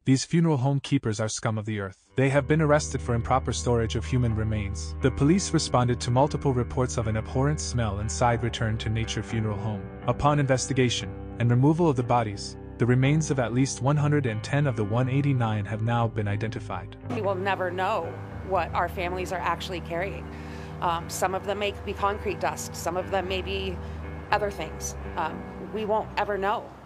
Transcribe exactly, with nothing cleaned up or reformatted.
These funeral home keepers are scum of the earth. They have been arrested for improper storage of human remains. The police responded to multiple reports of an abhorrent smell inside Return to Nature Funeral Home. Upon investigation and removal of the bodies, the remains of at least one hundred ten of the one hundred eighty-nine have now been identified. We will never know what our families are actually carrying. Um, some of them may be concrete dust, some of them may be other things. Um, we won't ever know.